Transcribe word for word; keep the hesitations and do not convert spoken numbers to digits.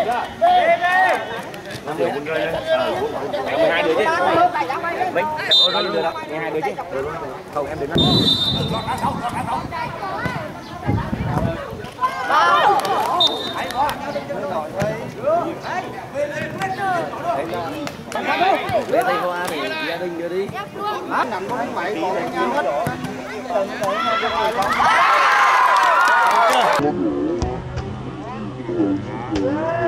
Điều quân rơi lên. Em mười hai đứa chứ. Mấy, em có đứa đó, mười hai đứa chứ. Không, em đừng nói. Để tay qua thì gia đình đưa đi. Nằm có đánh bậy còn nhau hết. Thank you.